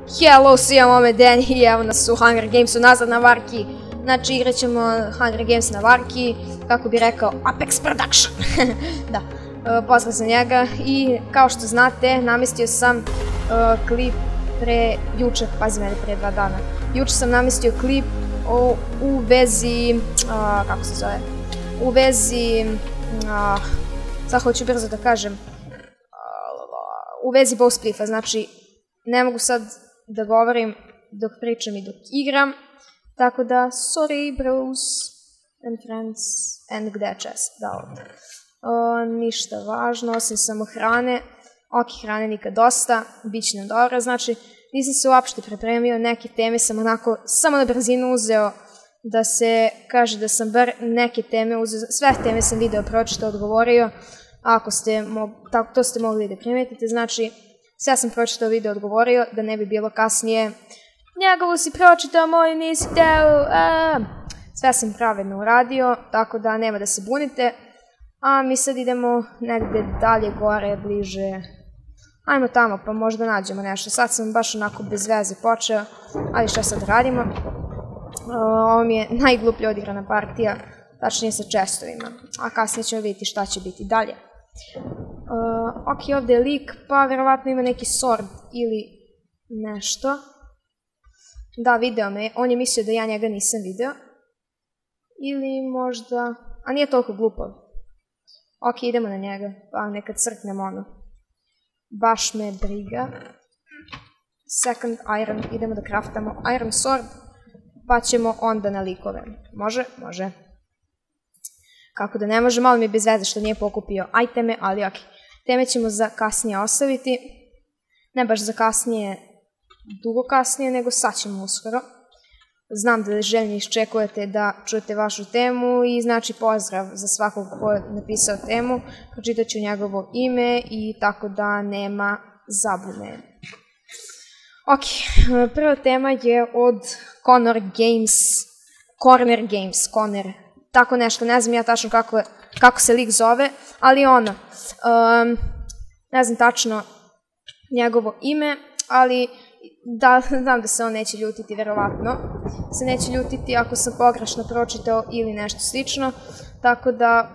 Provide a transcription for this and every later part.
Hello svima, ome Danny i evo nas u Hunger Gamesu nazad na Varki. Znači igrat ćemo Hunger Games na Varki, kako bi rekao Apex Production. Da, pozdrav za njega i kao što znate namestio sam klip juče, pazi mene, pre 2 dana. Juče sam namestio klip u vezi, kako se zove, u vezi, sad hoću brzo da kažem, u vezi Bowsplifa, znači ne mogu sad da govorim dok pričam i dok igram, tako da, sorry bros and friends and gde je chest, da ovdje. Ništa važno, osim samo hrane, ok, hrane nikad dosta, bit će nam dobro, znači nisam se uopšte pripremio, neke teme sam onako samo na brzinu uzeo, da se kaže da sam bar neke teme uzeo, sve teme sam video pročitao, odgovorio, ako ste, to ste mogli da primetite, znači sve sam pročitao video, odgovorio, da ne bi bilo kasnije njegovu si pročitao, moju nisi teo, sve sam pravedno uradio, tako da nema da se bunite, a mi sad idemo negde dalje gore, bliže, ajmo tamo pa možda nađemo nešto, sad sam baš onako bez veze počeo, ali šta sad radimo, ovo mi je najgluplje odigrana partija, tačnije sa chestovima, a kasnije ćemo vidjeti šta će biti dalje. Ok, ovdje je lik, pa verovatno ima neki sword ili nešto. Da, video me, on je mislio da ja njega nisam video. Ili možda, a nije toliko glupav. Ok, idemo na njega, pa neka crknemo ono. Baš me briga. Second iron, idemo da craftamo iron sword, pa ćemo onda na likove. Može? Može. Kako da ne može, malo mi je bez veze što nije pokupio iteme, ali ok. Teme ćemo za kasnije ostaviti. Ne baš za kasnije, dugo kasnije, nego sad ćemo uskoro. Znam da željni iščekujete da čujete vašu temu i znači pozdrav za svakog ko je napisao temu. Pročitat ću njegovo ime i tako da nema zabune. Ok, prva tema je od Corner Games, tako nešto, ne znam ja tačno kako se lik zove, ali ono, ne znam tačno njegovo ime, ali znam da se on neće ljutiti, verovatno se neće ljutiti ako sam pogrešno pročitao ili nešto slično, tako da,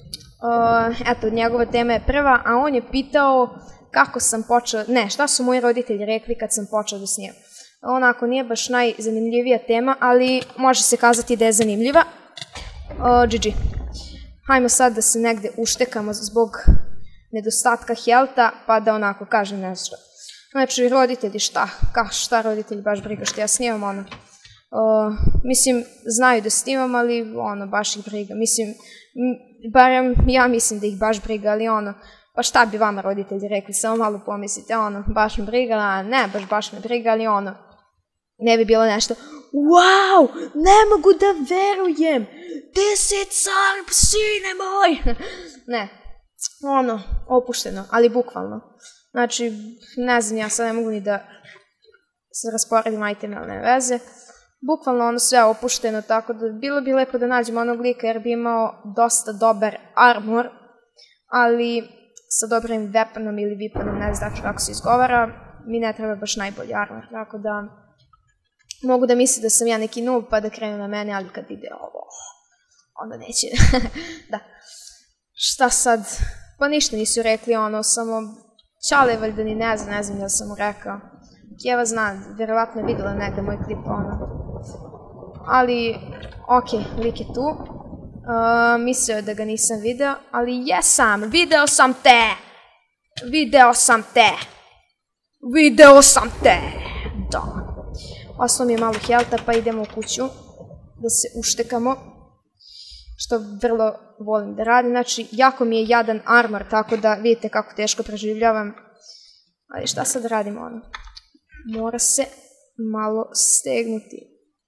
eto, njegova tema je prva, a on je pitao kako sam počeo, ne, šta su moji roditelji rekli kad sam počeo da snimam. Onako, nije baš najzanimljivija tema, ali može se kazati da je zanimljiva. GG. Hajmo sad da se negde uštekamo zbog nedostatka helta, pa da onako kažem nešto. Znači, roditelji šta roditelji baš briga što ja snimam, ono. Mislim, znaju da snimam, ali ono, baš ih briga. Mislim, barem ja mislim da ih baš briga, ali ono, pa šta bi vama roditelji rekli, samo malo pomislite, ono, baš me briga, a ne, baš me briga, ali ono, ne bi bilo nešto, wow, ne mogu da verujem, ti si car, sine moj, ne, ono, opušteno, ali bukvalno, znači, ne znam, ja sad ne mogu ni da se rasporedim iteme, ali ne veze, bukvalno ono sve opušteno, tako da bilo bi lepo da nađemo onog lika jer bi imao dosta dobar armor, ali sa dobrim weaponom ili weaponom, ne znam kako se izgovara, mi ne treba baš najbolji armor, tako da mogu da misli da sam ja neki noob pa da krenu na mene, ali kad vide ovo, onda neće. Da. Šta sad? Pa ništa nisu rekli, ono, samo Ćale valjda ni ne znam da sam mu rekao. Kjeva zna, verovatno je videla negde moj klip, ono. Ali, ok, lik je tu. Mislio je da ga nisam video, ali jesam, video sam te, da. Ostalo mi je malo helta, pa idemo u kuću da se uštekamo, što vrlo volim da radim, znači jako mi je jadan armor, tako da vidite kako teško preživljavam, ali šta sad radim, ono, mora se malo stegnuti,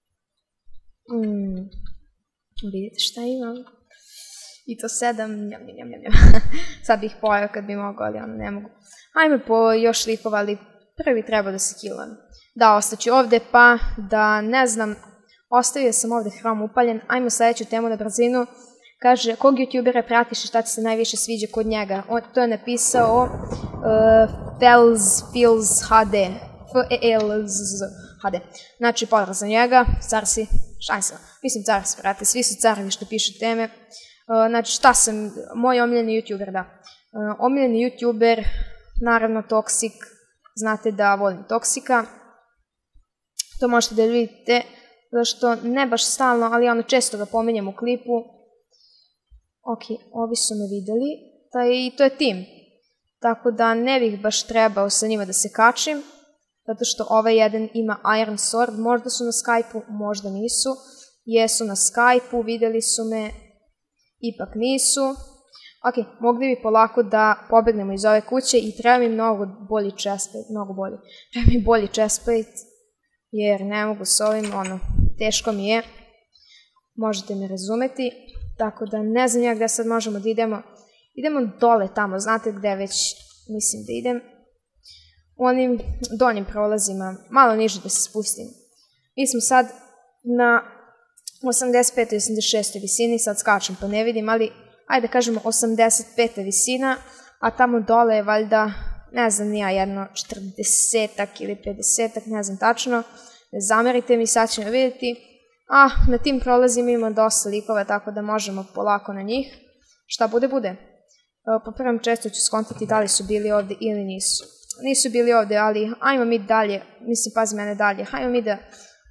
vidite šta imam, i to 7, sad bih pojao kad bi mogao, ali ono ne mogu, ajme po još likova, ali prvi treba da se killam. Da, ostaću ovde, pa da ne znam, ostavio sam ovde hrom upaljen, ajmo sledeću temu na brzinu, kaže, kog youtubera pratiš i šta ti se najviše sviđa kod njega, to je napisao Feels HD, FELZZ HD. Znači, pozdrav za njega, car si, šansa. Mislim, car si, brate, svi su carevi što pišu teme. Znači, šta sam, moj omiljeni YouTuber, da. Omiljeni YouTuber, naravno Toxic, znate da volim Toxica. To možete da vidite, zašto ne baš stalno, ali ono često ga pominjem u klipu. Ok, ovi su me videli, i to je tim. Tako da ne bih baš trebao sa njima da se kačim, zato što ovaj jedan ima Iron Sword, možda su na Skype-u, možda nisu. Jesu na Skype-u, videli su me, ipak nisu. Ok, mogli bi polako da pobegnemo iz ove kuće i treba mi mnogo bolji chestplate, Treba mi bolji chestplate, jer ne mogu s ovim, teško mi je. Možete me razumeti, tako da ne znam ja gde sad možemo da idemo. Idemo dole tamo, znate gde već mislim da idem. U onim donjim prolazima, malo niže da se spustim. Mi smo sad na 85. i 86. visini, sad skačem pa ne vidim, ali ajde da kažemo 85. visina, a tamo dole je valjda, ne znam nija, jedno 40-ak ili 50-ak, ne znam tačno. Ne zamerite mi, sad ćemo vidjeti. A na tim prolazima ima dosta likova, tako da možemo polako na njih. Šta bude, bude. Po prvom čestu ću skontati da li su bili ovde ili nisu. Nisu bili ovde, ali ajmo mi dalje, mislim, pazi mene dalje, hajmo mi da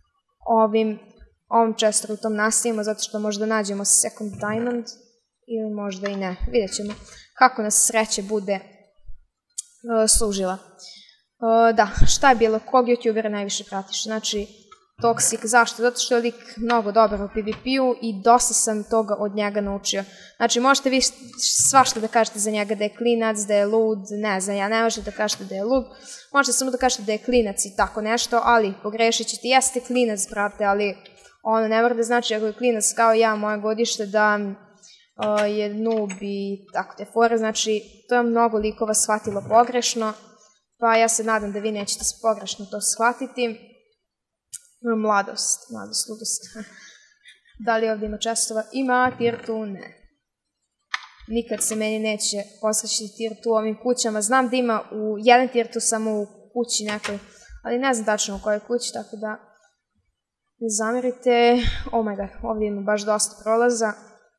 ovom čestrutom nastavimo, zato što možda nađemo second diamond, ili možda i ne, vidjet ćemo kako nas sreće bude služila. Da, šta je bilo, kog YouTubera najviše pratiš? Znači, Toxic, zašto? Zato što je lik mnogo dobar u PvP-u i dosta sam toga od njega naučio. Znači, možete vi svašta da kažete za njega da je klinac, da je lud, ne znam, ja ne možete da kažete da je lud, možete samo da kažete da je klinac i tako nešto, ali pogrešit ćete, jeste klinac, brate, ali ono ne mora da znači ako je klinac kao ja, moje godište, da je noob i tako te fore, znači, to je mnogo likova shvatilo pogrešno, pa ja se nadam da vi nećete pogrešno to shvatiti. Mladost, ludost. Da li ovdje ima čestova? Ima, tier 2 ne. Nikad se meni neće posvećiti tier 2 u ovim kućama. Znam da ima jedan tier 2 samo u kući nekoj, ali ne znam tačno u kojoj kući, tako da ne zamerite. Oh my god, ovdje ima baš dosta prolaza.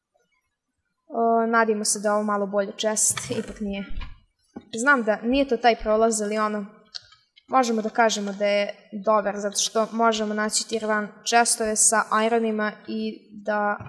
Nadimo se da je ovo malo bolje chest, ipak nije. Znam da nije to taj prolaz, ali možemo da kažemo da je dobar, zato što možemo naći tier 1 chestove sa ironima i da...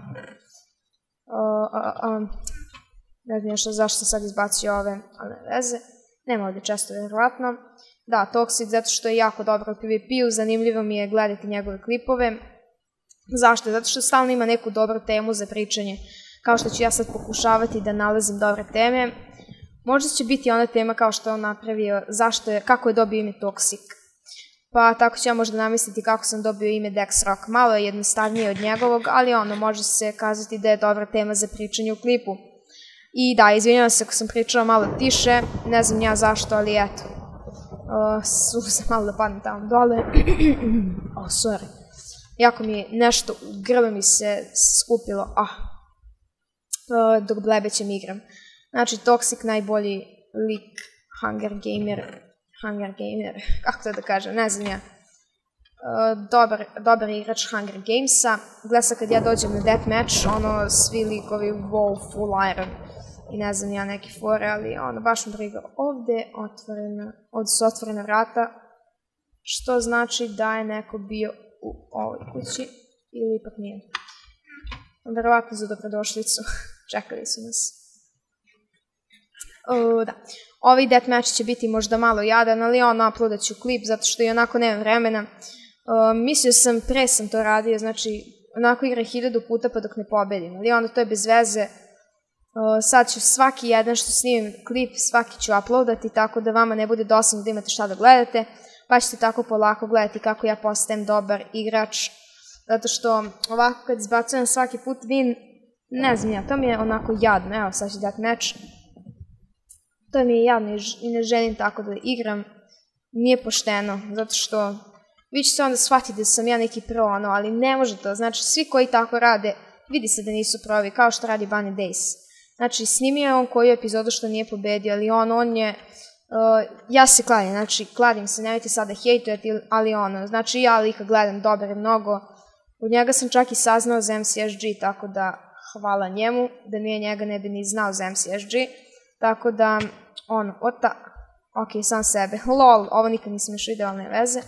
Ne znam nešto zašto sam sad izbacio ove, ali ne veze. Nema ovdje chestove, vjerovatno. Da, Toxic, zato što je jako dobro u PvP-u, zanimljivo mi je gledati njegove klipove. Zašto? Zato što stalno ima neku dobru temu za pričanje, kao što ću ja sad pokušavati da nalazim dobre teme. Možda će biti ona tema kao što je on napravio, kako je dobio ime Toxic. Pa tako ću ja možda namisliti kako sam dobio ime Dex Rock. Malo je jednostavnije od njegovog, ali može se kazati da je dobra tema za pričanje u klipu. I da, izvinjavam se ako sam pričala malo tiše, ne znam ja zašto, ali eto. Suza malo da padnem tamo dole. Sorry. Jako mi je nešto u grlu mi se skupilo. Dok blebećem igram. Znači, Toxic najbolji lik, Hunger Gamer, kako to da kažem, ne znam ja. Dobar igrač Hunger Gamesa. Gleda sad kad ja dođem na deathmatch, svi likovi wow, full iron. I ne znam ja neke fore, ali baš mi briga. Ovde su otvorena vrata, što znači da je neko bio u ovoj kući, ili ipak nije. Verovatno za dobrodošlicu, čekali su nas. Da, ovaj deathmatch će biti možda malo jadan, ali uploadat ću klip zato što i onako nemam vremena. Mislio sam, pre sam to radio, znači onako igra 1000 puta pa dok ne pobedim, ali to je bez veze. Sad ću svaki jedan što snimim klip, svaki ću uploadati tako da vama ne bude dosadno da imate šta da gledate, pa ćete tako polako gledati kako ja postajem dobar igrač, zato što ovako kad izbacujem svaki put win, ne znam ja, to mi je onako jadno, evo sad ću deathmatch. To mi je jadno i ne želim tako da igram, nije pošteno, zato što vi ćete onda shvatiti da sam ja neki pro, ali ne može to, znači svi koji tako rade, vidi se da nisu provi, kao što radi Bunny Days. Znači snimio je on koju epizodu što nije pobedio, ali on je Ja se kladim, znači kladim se, nemojte sada hejtujete, ali ono, znači ja lika gledam, dobar je mnogo. Od njega sam čak i saznao za MCSG, tako da hvala njemu, da nije njega ne bi ni znao za MCSG. Tako da, ono, ok, sam sebe. LOL, ovo nikad nisam još video, ali ne veze.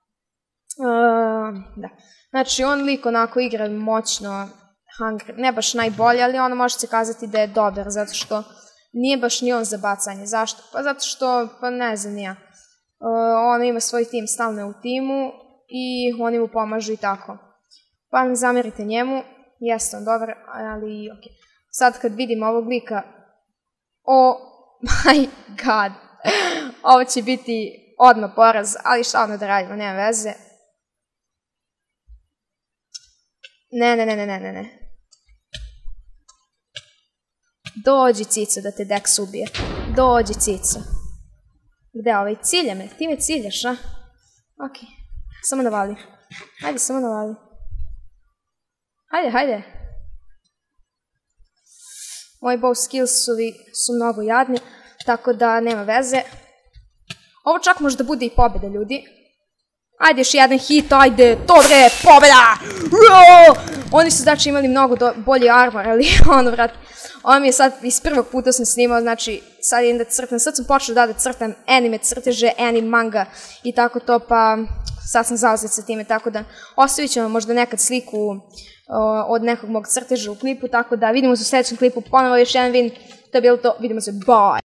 Da. Znači, on lik onako igra moćno, ne baš najbolje, ali ono može se kazati da je dobar, zato što nije baš ni on za bacanje. Zašto? Pa zato što, pa ne znam ni ja. On ima svoj tim stalno u timu i oni mu pomažu i tako. Pa ne zamerite njemu, jeste on dobar, ali ok. Sad kad vidim ovog lika, oh my god, ovo će biti odmah poraz, ali šta ono da radimo, nema veze. Ne. Dođi, cica, da te Dex ubije. Dođi, cica. Gde ovaj? Cilja me, ti me ciljaš, a? Ok, samo navali. Hajde, samo navali. Hajde. Moji bow skillsovi su mnogo jadni, tako da nema veze. Ovo čak može da bude i pobjeda, ljudi. Ajde, još jedan hit, ajde, dobre, pobjeda! Oni su znači imali mnogo bolji armor, ali ono, vrat, ovo mi je sad iz prvog puta sam snimao, znači sad idem da crtam, sad sam počela da crtam anime crteže, anime manga i tako to, pa sad sam zauzet sa time, tako da ostavit ćemo možda nekad sliku od nekog mog crteža u klipu, tako da vidimo se u sljedećem klipu, ponovo još jedan to je bilo to, vidimo se, bye!